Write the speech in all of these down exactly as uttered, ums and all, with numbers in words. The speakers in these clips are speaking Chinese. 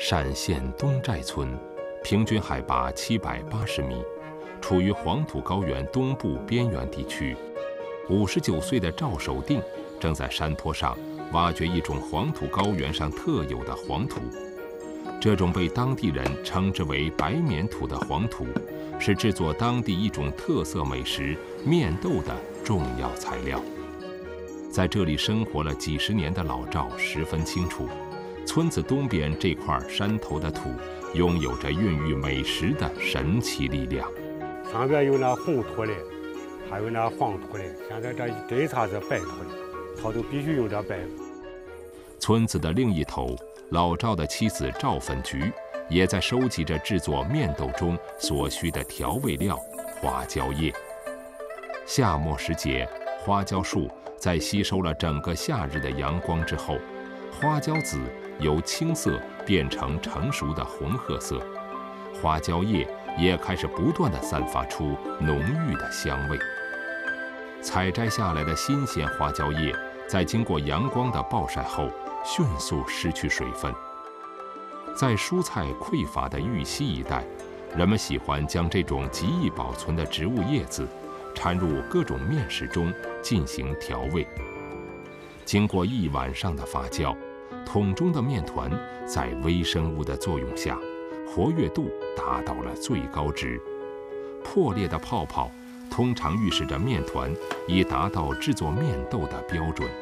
陕县东寨村，平均海拔七百八十米，处于黄土高原东部边缘地区。五十九岁的赵守定正在山坡上挖掘一种黄土高原上特有的黄土。这种被当地人称之为白棉土的黄土，是制作当地一种特色美食面豆的重要材料。在这里生活了几十年的老赵十分清楚，村子东边这块山头的土拥有着孕育美食的神奇力量。 上边有那红土的，还有那黄土的，现在这这一茬是白土的，他都必须用这白。 村子的另一头，老赵的妻子赵粉菊也在收集着制作面豆中所需的调味料花椒叶。夏末时节，花椒树在吸收了整个夏日的阳光之后，花椒籽由青色变成成熟的红褐色，花椒叶也开始不断地散发出浓郁的香味。采摘下来的新鲜花椒叶，在经过阳光的暴晒后，迅速失去水分。在蔬菜匮乏的玉溪一带，人们喜欢将这种极易保存的植物叶子掺入各种面食中进行调味。经过一晚上的发酵，桶中的面团在微生物的作用下，活跃度达到了最高值。破裂的泡泡通常预示着面团已达到制作面豆的标准。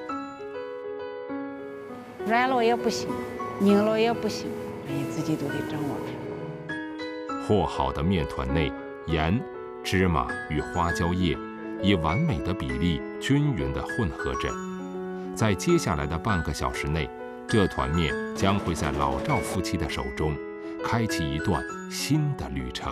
软了也不行，硬了也不行，你自己都得掌握着。 和好的面团内，盐、芝麻与花椒叶以完美的比例均匀地混合着。在接下来的半个小时内，这团面将会在老赵夫妻的手中开启一段新的旅程。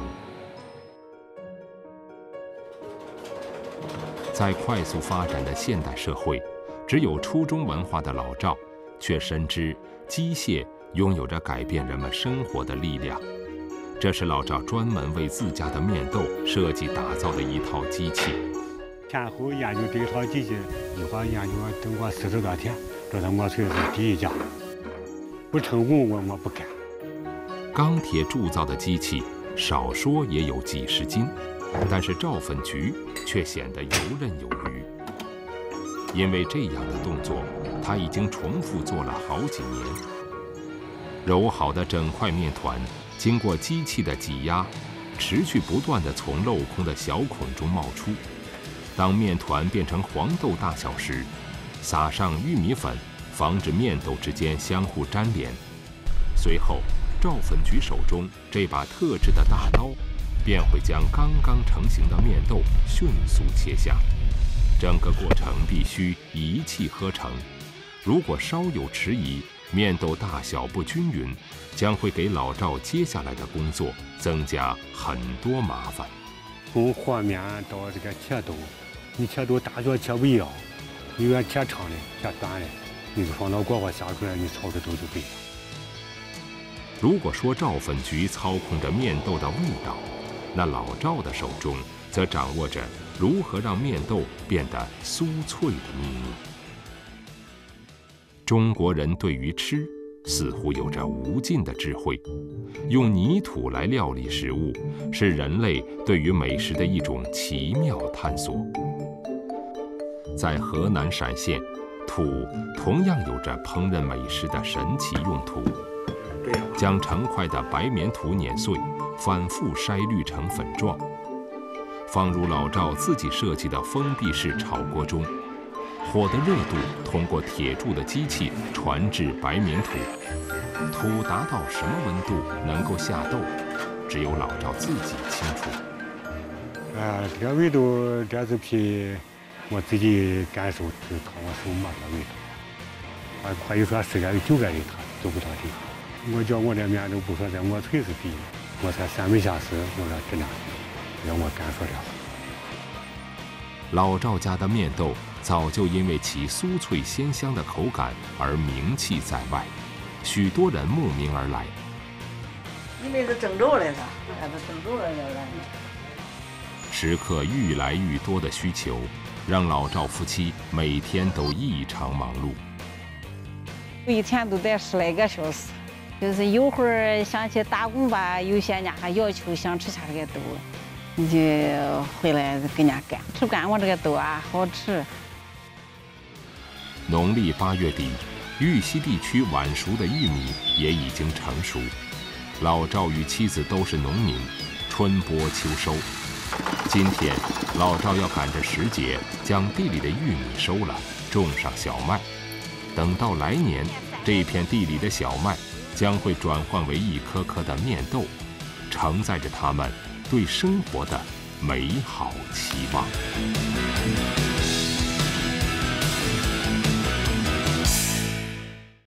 在快速发展的现代社会，只有初中文化的老赵却深知机械拥有着改变人们生活的力量。这是老赵专门为自家的面豆设计打造的一套机器。 前后研究这套机器，一会儿研究了整个四十多天，这是我算是第一家。不成功我我不干。 钢铁铸造的机器，少说也有几十斤，但是赵粉菊却显得游刃有余。因为这样的动作，他已经重复做了好几年。揉好的整块面团，经过机器的挤压，持续不断地从镂空的小孔中冒出。当面团变成黄豆大小时，撒上玉米粉，防止面豆之间相互粘连。随后，赵粉菊手中这把特制的大刀，便会将刚刚成型的面豆迅速切下。整个过程必须一气呵成，如果稍有迟疑，面豆大小不均匀，将会给老赵接下来的工作增加很多麻烦。 从和面到这个切豆，你切豆大小切不一样，你愿切长的、切短的，你就放到锅锅下出来，你炒的豆就对了。 如果说赵粉菊操控着面豆的味道，那老赵的手中则掌握着如何让面豆变得酥脆的秘密。中国人对于吃似乎有着无尽的智慧，用泥土来料理食物，是人类对于美食的一种奇妙探索。在河南陕县，土同样有着烹饪美食的神奇用途。将成块的白棉土碾碎，反复筛滤成粉状，放入老赵自己设计的封闭式炒锅中，火的热度通过铁铸的机器传至白棉土。土达到什么温度能够下豆，只有老赵自己清楚。 呃，这个味道，这是凭我自己感受，就靠我手摸这味道。啊，可以说十个有九个人他做不到这个。我叫我这面都不说在我腿是第一，我才三没下死，我说真的，让我敢说这话。 老赵家的面豆早就因为其酥脆鲜香的口感而名气在外，许多人慕名而来。 因为是郑州来的，还是郑州来的。 食客愈来愈多的需求，让老赵夫妻每天都异常忙碌。 一天都得十来个小时。 就是有会儿想去打工吧，有些人家还要求想吃下这个豆，你就回来给人家干，吃不干我这个豆啊，好吃。 农历八月底，玉溪地区晚熟的玉米也已经成熟。老赵与妻子都是农民，春播秋收。今天，老赵要赶着时节将地里的玉米收了，种上小麦。等到来年，这片地里的小麦将会转换为一颗颗的面豆，承载着他们对生活的美好期望。